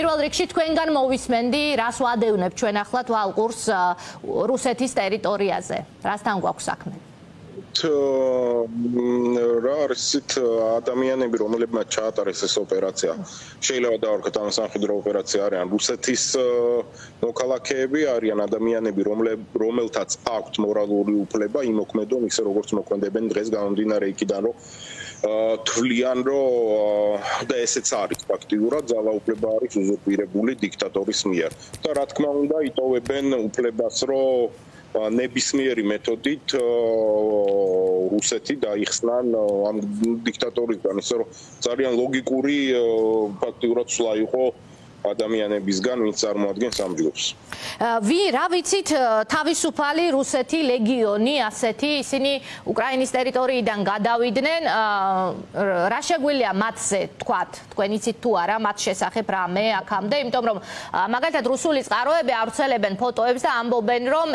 პირველ რიგში თქვენგან მოვისმენდი, რას ვადევნებთ ჩვენ ახლა თვალყურს რუსეთის ტერიტორიაზე. რასთან გვაქვს საქმე? რა არის ადამიანები, რომლებმაც ჩაატარეს ეს ოპერაცია. შეიძლება დავარქოთ ამ სამხედრო ოპერაცია არიან რუსეთის მოქალაქეები, არიან ადამიანები, რომელთაც აქვთ მორალური უფლება იმოქმედონ ისე როგორც მოქმედებენ დღეს გამომდინარე იქიდან, რომ თვლიან, რომ და ესეც არის ფაქტიურად ძალაუფლება არის უზურპირებული დიქტატორის მიერ. და რა თქმა უნდა, იტოვებენ უფლებას, რომ ნებისმიერი მეთოდით რუსეთი დაიხსნან ამ დიქტატორისგან, ისე რომ ძალიან ლოგიკური ფაქტიურად სვლა იყო ადამიანებისგან, ვინც წარმოადგენს ამ ჯგუფს. რა ვიცით თავისუფალი რუსეთი ლეგიონი ასეთი, ისინი უკრაინის ტერიტორიიდან გადავიდნენ, რა შეგვიძლია მათზე თქვათ, თქვენ იცით თუ არა მათ შესახებ რამე აქამდე, იმიტომ რომ მაგალითად რუსული წყაროები ავრცელებენ ფოტოებს და ამბობენ, რომ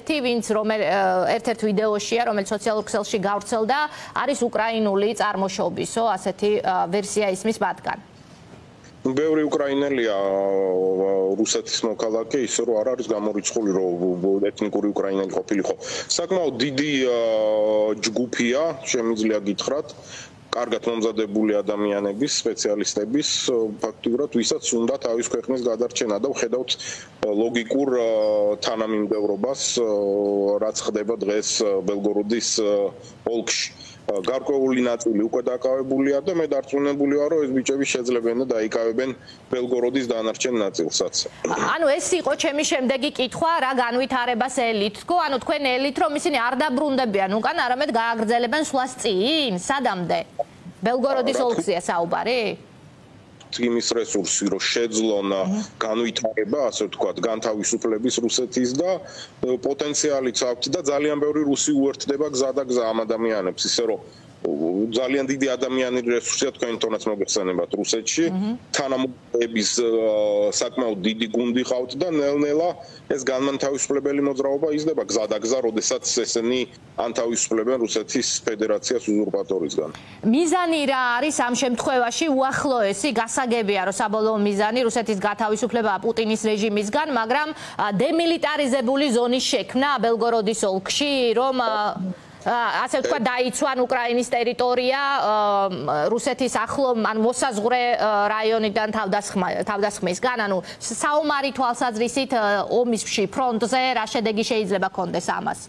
ერთ-ერთ ვიდეოშია, რომელიც სოციალურ ქსელში გავრცელდა, არის უკრაინული წარმოშობისო, ასეთი ვერსია ისმის მათგან. ბევრი უკრაინელია რუსეთის მოქალაქე, ისე რომ არ არის გამორიცხული, რომ ეთნიკური უკრაინელი ყოფილიყო. საკმაოდ დიდი ჯგუფია, შემიძლია გითხრათ, კარგად მომზადებული ადამიანების, სპეციალისტების, ფაქტიურად ვისაც უნდა თავის ქვეყნის გადარჩენა და ვხედავთ ლოგიკურ თანამიმდევრობას, რაც ხდება დღეს ბელგოროდის ოლქში. გარკვეული ნაწილი უკვე დაკავებულია და მე დარწმუნებული ვარ, რომ ეს ბიჭები შეძლებენ და დაიკავებენ ბელგოროდის დანარჩენ ნაწილსაც. ანუ ეს იყო ჩემი შემდეგი კითხვა, რა განვითარებას ელითქო, ანუ თქვენ ელით რომ ისინი არ დაბრუნდებიან უკან, არამედ გააგრძელებენ სვლას წინ, სადამდე? ბელგოროდის ოლქზეა საუბარი? იმის რესურსი, რომ შეძლონ განვითარება, ასე ვთქვათ, განთავისუფლების რუსეთის და პოტენციალიც აქვთ და ძალიან ბევრი რუსი უერთდება გზა და გზა ამ ადამიანებს, ისე რომ ძალიან დიდი ადამიანური რესურსია თქვენ თონაც მოგეხსენებათ რუსეთში, თანამოყრების საკმაოდ დიდი გუნდი ყავთ და ნელ-ნელა ეს განმანთავისუფლებელი მოძრაობა იზრდება გზა და გზა, როდესაც ესენი ანთავისუფლებენ რუსეთის ფედერაციას უზურპატორისგან. მიზანი რა არის ამ შემთხვევაში უახლოესი? გასაგებია, რომ საბოლოო მიზანი რუსეთის გათავისუფლებაა პუტინის რეჟიმისგან, მაგრამ დემილიტარიზებული ზონის შექმნა ბელგოროდის ოლქში, რომ ასე ვთქვათ, დაიცვან უკრაინის ტერიტორია რუსეთის ახლო ან მოსაზღვრე რაიონიდან თავდასხმისგან, ანუ საომარი თვალსაზრისით ომისში ფრონტზე რა შედეგი შეიძლება კონდეს ამას?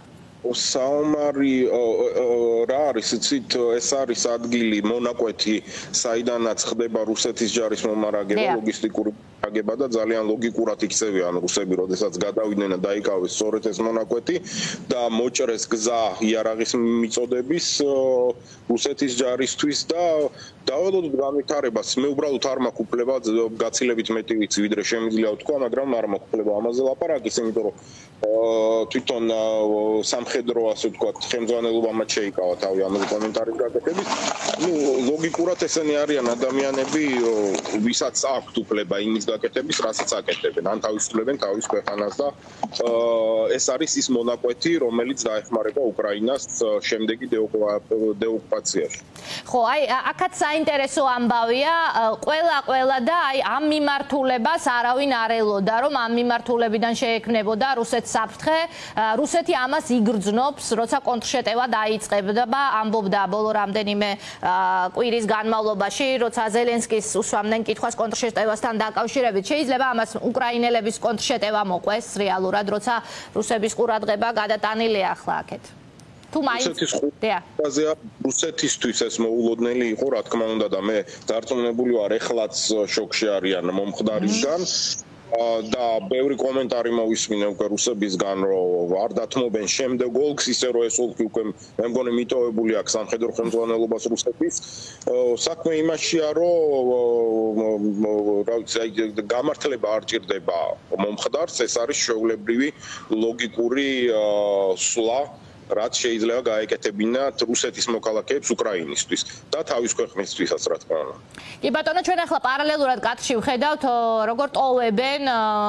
საომარი რა არის, იცით, ეს არის ადგილი, მონაკვეთი, საიდანაც ხდება რუსეთის ჯარის მომარაგება, ლოგისტიკური აგება და ძალიან ლოგიკურად იქცევიან რუსები, როდესაც გადავიდნენ და დაიკავეს სწორედ ეს მონაკვეთი და მოჭრეს გზა იარაღის მიწოდების რუსეთის ჯარისთვის და დავალოდოთ განვითარებას. მე უბრალოდ არ მაქვს უფლება გაცილებით მეტი ვიცი, ვიდრე შემიძლია ვთქვა, მაგრამ არ მაქვს უფლება ამაზე ლაპარაკის, იმიტომ რომ თვითონ სამხედრო, ასე ვთქვათ, ხელმძღვანელობა მათ შეიკავა თავი ამ კომენტარის გაკეთებით. ლოგიკურად ესენი არიან ადამიანები, ვისაც აქვთ უფლება იმის გაკეთების, რასაც აკეთებენ, ან თავისუფლებენ თავის ქვეყანას და ეს არის ის მონაკვეთი, რომელიც დაეხმარება უკრაინას შემდეგი დეოკუპაციაში. ხო, აი, აქაც საინტერესო ამბავია, ყველა და აი ამ მიმართულებას არავინ არ ელოდა, რომ ამ მიმართულებიდან შეექმნებოდა რუსეთის საფრთხე. რუსეთი ამას იგრძნობს, როცა კონტრშეტევა დაიწყებდა, ამბობდა ბოლო რამდენიმე კვირის განმავლობაში, როცა ზელენსკის უსვამდნენ კითხვას კონტრშეტევასთან დაკავშირებით. შეიძლება ამას უკრაინელების კონტრშეტევა მოყვეს რეალურად, როცა რუსების ყურადღება გადატანილია ახლა აქეთ. თუ მაინც რუსეთისთვის ეს მოულოდნელი იყო, რა თქმა უნდა და მე დარწმუნებული ვარ, ეხლაც შოკში არიან მომხდარისგან. და ბევრი კომენტარი მოვისმინე უკვე რუსებისგან, რომ არ დათმობენ შემდეგ ოლქს, ისე რომ ეს ოლქი უკვე მე მგონი მიტოვებული აქვს სამხედრო ხელმძღვანელობას რუსეთის. საქმე იმაშია, რომ რა ვიცი, გამართლება არ ჭირდება მომხდარს, ეს არის ჩვეულებრივი ლოგიკური სვლა რაც შეიძლება გაეკეთებინათ რუსეთის მოქალაქეებს უკრაინისთვის და თავის ქვეყნისთვისაც, რა თქმა უნდა. კი ბატონო, ჩვენ ახლა პარალელურად კადრში ვხედავთ, როგორ ტოვებენ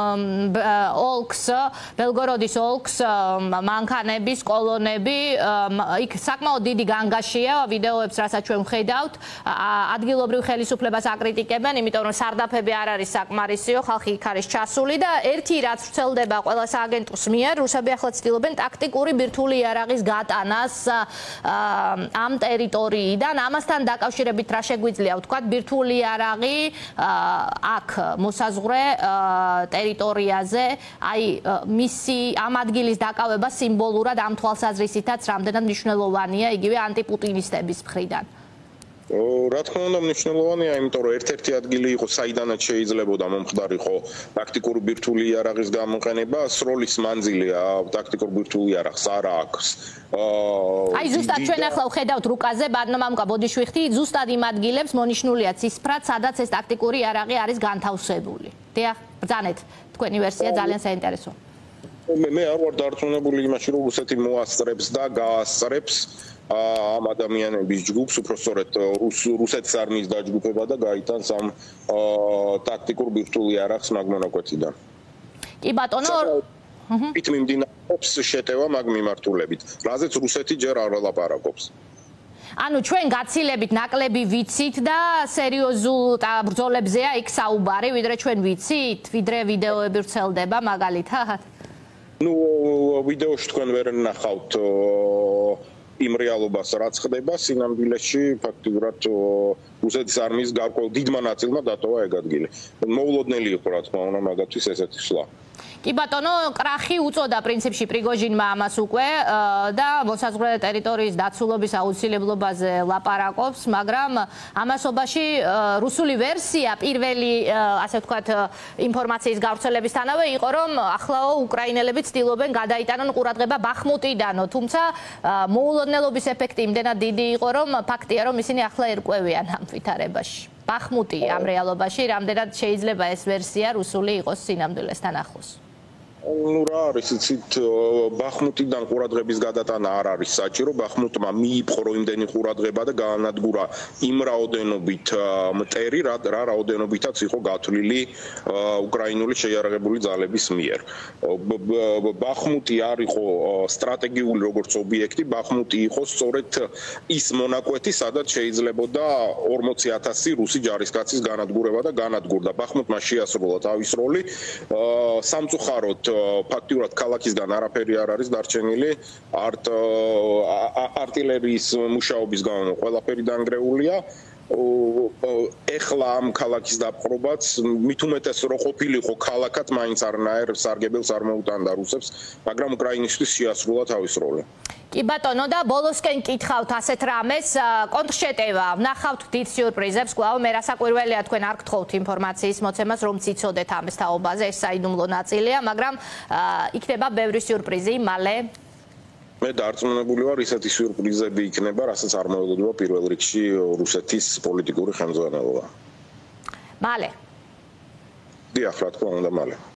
ოლქს, ბელგოროდის ოლქს მანქანების კოლონები. იქ საკმაოდ დიდი განგაშია, ვიდეოებს რასაც ჩვენ ვხედავთ, ადგილობრივ ხელისუფლებას აკრიტიკებენ, იმიტომ რომ სარდაფები არ არის საკმარისიო, ხალხი იქ არის ჩასული და ერთი რაც ვრცელდება ყველა სააგენტოს მიერ, რუსები ახლა ცდილობენ ტაქტიკური ბირთვული იარაღის გატანას ამ ტერიტორიიდან. ამასთან დაკავშირებით რა შეგვიძლია ვთქვათ, ბირთვული იარაღი აქ მოსაზღვრე ტერიტორიაზე, აი მისი ამ ადგილის დაკავება სიმბოლურად ამ თვალსაზრისითაც რამდენად მნიშვნელოვანია იგივე ანტიპუტინისტების მხრიდან. რა თქმა უნდა მნიშვნელოვანია, იმიტომ რომ ერთ-ერთი ადგილი იყო, საიდანაც შეიძლებოდა მომხდარიყო ტაქტიკური ბირთვული იარაღის გამოყენება, სროლის მანძილია ტაქტიკურ ბირთვულ იარაღს არ აქვს. აი ზუსტად ჩვენ ახლა ვხედავთ რუკაზე, ბატონო ბოდიშვიხტი, ზუსტად იმ ადგილებს მონიშნულია ცისფრად, სადაც ეს ტაქტიკური იარაღი არის განთავსებული. დიახ, ბრძანეთ, თქვენი ვერსია ძალიან საინტერესოა. მე არ ვარ დარწმუნებული იმაში, რომ რუსეთი მოასწრებს და გაასწრებს ამ ადამიანების ჯგუფს, უბრალოდ რუსეთის არმიის დაჯგუფება და გაიტანს ამ ტაქტიკურ ბირთვულ იარაღს მაგ მონაკვეთიდან. კი ბატონო, ით მიმდინარეობს შეტევა მაგ მიმართულებით, რაზეც რუსეთი ჯერ არ ელაპარაკობს. ანუ ჩვენ გაცილებით ნაკლები ვიცით და სერიოზულ ბრძოლებზეა იქ საუბარი, ვიდრე ჩვენ ვიცით, ვიდრე ვიდეოები ვრცელდება მაგალითად? ნუ ვიდეოში თქვენ ვერ ნახავთ იმ რეალობას, რაც ხდება სინამდვილეში, ფაქტიურად რუსეთის არმიის გარკვეულ დიდმა ნაწილმა დატოვა ეგ ადგილი. მოულოდნელი იყო, რა თქმა უნდა, მაგათთვის ესეთი სვლა. კი ბატონო, კრახი უწოდა პრინციპში პრიგოჟინმა ამას უკვე და მოსაზღვრე ტერიტორიის დაცულობის აუცილებლობაზე ლაპარაკობს, მაგრამ ამასობაში რუსული ვერსია პირველი, ასე ვთქვათ, ინფორმაციის გავრცელებისთანავე იყო, რომ ახლაო უკრაინელები ცდილობენ გადაიტანონ ყურადღება ბახმუტიდანო, თუმცა მოულოდნელობის ეფექტი იმდენად დიდი იყო, რომ ფაქტია, რომ ისინი ახლა ერკვევიან ამ ვითარებაში. ბახმუტი ამ რეალობაში, რამდენად შეიძლება ეს ვერსია რუსული იყოს სინამდვილესთან ახლოს? ნუ რა არის, იცით, ბახმუტიდან ყურადღების გადატანა არ არის საჭირო, ბახმუტმა მიიპყრო იმდენი ყურადღება და გაანადგურა იმ რაოდენობით მტერი, რა რაოდენობითაც იყო გათვლილი უკრაინული შეიარაღებული ძალების მიერ. ბახმუტი არ იყო სტრატეგიული როგორც ობიექტი, ბახმუტი იყო სწორედ ის მონაკვეთი, სადაც შეიძლებოდა 40,000 რუსი ჯარისკაცის განადგურება და განადგურდა. ბახმუტმა შეასრულა თავის როლი, სამწუხაროდ ფაქტიურად ქალაქისგან არაფერი არ არის დარჩენილი, артиллерიის მუშაობის გამო ყველაფერი დანგრეულია. ეხლა ამ ქალაქის დაპყრობაც მით უმეტეს რო ყოფილიყო ქალაქად, მაინც არნაირ სარგებელს არ მოუტანდა რუსებს, მაგრამ უკრაინისთვის შეასრულა თავის როლი. კი ბატონო, და ბოლოსკენ კითხავთ ასეთ რამეს, კონტრშეტევა, ვნახავთ დიდ სიურპრიზებს, კვლავ მე რასაკვირველია თქვენ არ გთხოვთ ინფორმაციის მოცემას, რომ ციცოდეთ ამის თაობაზე, ეს საიდუმლო ნაწილია, მაგრამ იქნება ბევრი სიურპრიზი მალე. მე დარწმუნებული ვარ, ისეთი სიურპრიზები იქნება, რასაც არ მოელოდება პირველ რიგში რუსეთის პოლიტიკური ხელმძღვანელობა. მალე. დიახ, რა თქმა უნდა, მალე.